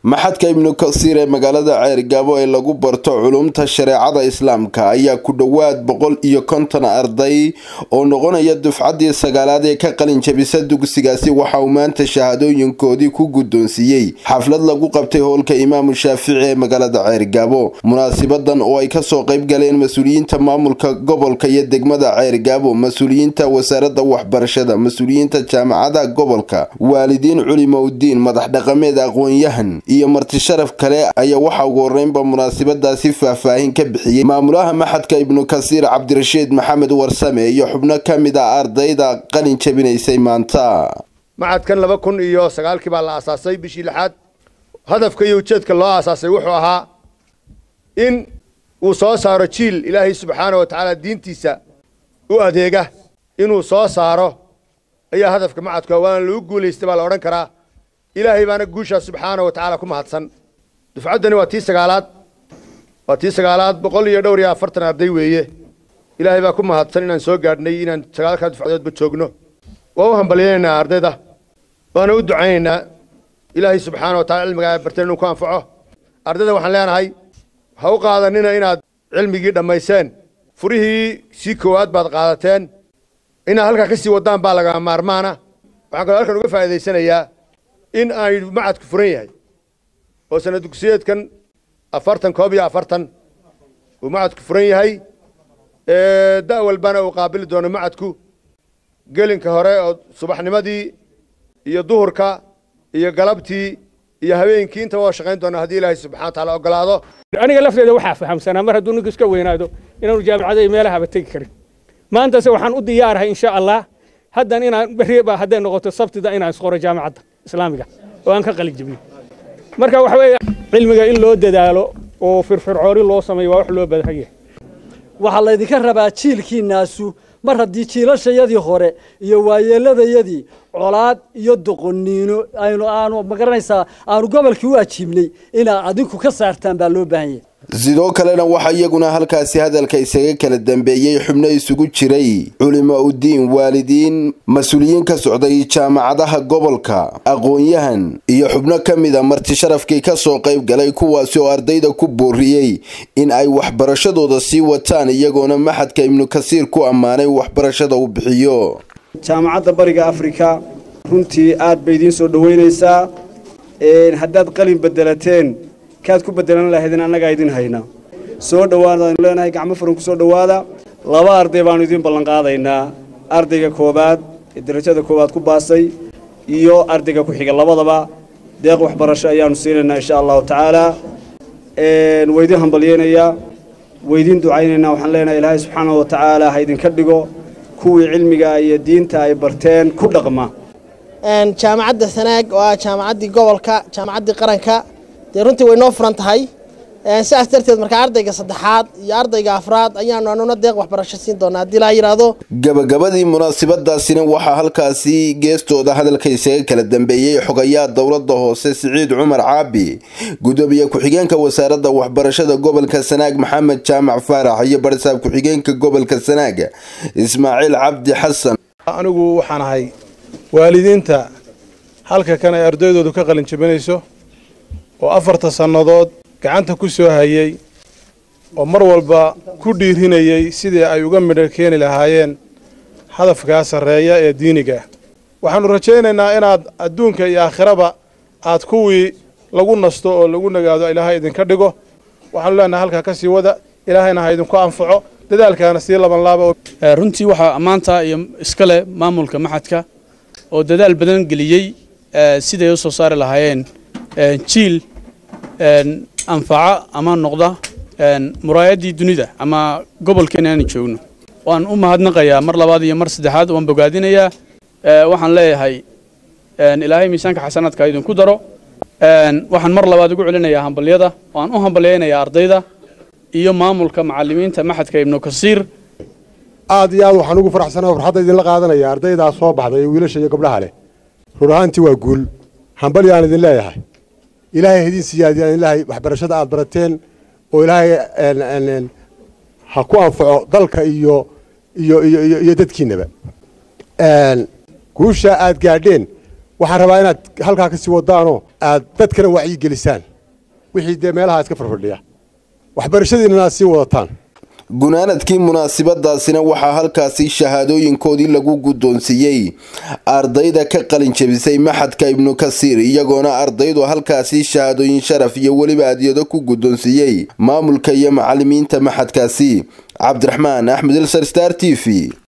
maxadka ibnu kasiir ee magaalada Ceergaabo ee lagu barto culumta shareecada islaamka ayaa ku dhawaad 150 arday oo noqonaya dufcadii sagaalaad ee ka qalin jabisa dugsigaasi waxa uu maanta shahaadooyinkoodii ku guddoonsiiyay xaflad lagu qabtay hoolka Imaam Shaafici ee magaalada Ceergaabo. Munaasibadan oo ay ka soo qayb galeen mas'uuliyiinta maamulka gobolka iyo degmada Ceergaabo, mas'uuliyiinta wasaaradda waxbarashada, mas'uuliyiinta jaamacadda gobolka, waalidiin culimo diin, madax dhaqameed, aqoon-yahan iyo marti sharaf kale ayaa waxa ugu horeynba munaasabadaasi faahfaahin ka bixiyay maamulaha maxadka ibnu kasiir Cabdirashiid Maxamed Warsame iyo xubno kamid ah ardayda qalin jabinaysay maanta. maxadkan 2009 baa la aasaasay bishii 6. hadafka iyo ujeedka loo aasaasay wuxuu ahaa in uu soo saaro jiil Ilaahay subxaanahu wa ta'ala diintiisa u adeega inuu soo saaro ayaa hadafka maxadka waan lagu guuleystay baa la oran karaa. إلهي بانا قوشا سبحانه وتعالى كما هاتسن دفعدني واتي سقالات بقول لي دوري أفرتنا أردي ويه إلهي با كما هاتسن إنان سوق قادني إنان سقالات دفعدات بتشوقنو وهم بلينا أردي ده وانا ودعينا إلهي سبحانه وتعالى المقايب برتين وكان فعه أردي ده وحن لينا هاي هاو قادنينا إنا علمي جدا ميسان فريه سيكوات بعد قادتين إنا هلقا كسي ودان بالغا مارمانا وحن قال هلقا نقفها إذا سنة إياه إن أي معدك فرية وسنة دكسيات كان أفرتن كوبي أفرتن ومعدك فرية هاي داول بنا وقابل دون معدكو قالين كهراء صباح نمدي يا ظهر كا يا قلبتي يا هوين كين توا شغين دون هدي الله سبحانه وتعالى وقلاده. أنا قلفت إذا وحاف هم سنة مرة دون قسك وين هذا إنه الجامعة هذه مالها بتذكر ما أنت سوى حن أديارها إن شاء الله هذا إنا بريبة هذا نقطة الصبت ده إنا صغر جامعة إسلامية وأنا كقلق جبني مركب وحوي علمي إن لو ددالو وفرفرعوري لو سمي وحلو بدهيه وحلا يذكر باتشيل كي ناسو مرة دي تشيل شيء هوري يوايل هذا يدي علاد يدقنينو أنا مقرنيسا أنا قبل كيو أشيمني إنا عدوكو كسرتان بالو بهيه sidoo kalena waxa iyaguna halkaasi hadalka isaga kala dambeeyay xubno isugu jiray culimo diin, waalidiin, mas'uuliyiin ka socday jaamacadaha gobolka, aqoon-yahan iyo xubno kamid ah marti sharafkii ka soo qayb galay kuwaas oo ardayda ku booriyay in ay waxbarashadooda sii wataan iyagoona maxadka ibnu kasiir ku amaanay waxbarashada uu bixiyo. jaamacadda bariga Afrika runtii aad bay idin soo dhaweynaysaa haddaad qalin bedelateen kaad ku bedelan lahaydeen annaga idin hayna soo dhawaada aan leenahay gacmo furan ku soo dhawaada. laba arday baan idin ballan qaadaynaa ardayga koobaad ee darajada koobaad ku baasay iyo ardayga ku xiga labadaba deeq waxbarasho ayaanu siinaynaa insha Allah taala weydin hambalyeynaya weydin ducaynayna waxaan leenahay Ilaahay subxaanahu wa ta'ala ha idin ka dhigo kuwii cilmiga iyo diinta ay barteen ku dhaqma. jaamacadda Sanaag waa jaamacaddii gobolka, jaamacaddii qaranka runtii way noo furan tahay sidaas darteed marka ardayga saddexaad iyo ardayga afraad ayaanu anuna deeq waxbarasho siin doonaa hadii la yiraahdo. gabagabadii munaasabadaasina waxaa halkaasi geestooda hadalka isaga kala dambeeyay xogayaha dowladda hoose Siciid Cumar Caabi, gudoomiye ku-xigeenka wasaaradda waxbarashada gobolka Sanaag Maxamed Jaamac Faarax iyo barsaab ku-xigeenka gobolka Sanaag Ismaaciil Cabdi Xasan. anigu waxaan ahay waalidiinta halka kan ay ardaydoodu ka qalin jabinayso oo 4 sanadood gacanta ku soo hayay oo mar walba ku dhiirinayay sidii ay uga midho keeni lahaayeen hadafka sareeya ee diiniga. waxaanu rajaynaynaa inaad adduunka iyo aakhiraba aad kuwii lagu nasto oo lagu nagaado Ilaahay idin ka dhigo. waxaanu leenahay halka ka sii wada Ilaahayna ha idin ku anfaco dadaalkaana sii laban laabo. runtii waxa amaanta iyo iskale maamulka maxadka oo dadaal badan geliyay sidii ay soo saari lahaayeen jiil anfaca ama noqda muraayadii dunida ama gobolkeena aan joogno. waan u mahadnaqayaa mar labaad iyo mar saddexaad waan bogaadinayaa waxaan leeyahay Ilaahay miisaanka xasanaadka idin ku daro. waxaan mar labaad ugu celinayaa hambaliyada waan u hambaliyaynayaa ardayda iyo maamulka macallimiinta maxadka ibnu kasiir. aad iyo aad waxaan ugu faraxsanahay farxadda idin la qaadanaya ardayda soo baxday wiilasha iyo gabdhaha leh ruuxaantii waa guul hambaliyaan idin leeyahay. إلهي هدين سيادي إلهي وحبرشة عاد برتين وإلهي هكون فع ضلك يدد كينبا كوشة عاد قاعدين waxaan rabaa inaad halkaa ka sii wadaanoo aad dadkana wacyi gelisaan wixii dee meelaha iska farfadhiya waxbarashadiinana aad sii wadataan. gunaanadkii munaasabadaasina waxaa halkaasi shahaadooyinkoodii lagu guddoonsiiyey ardayda ka qalin jabisay maxadka ibnu kasiir, iyagoona ardaydu halkaasi shahaadooyin sharaf iyo weliba adyado ku guddoonsiiyey maamulka iyo macallimiinta maxadkaasi. cabdiraxmaan axmed, Star TV.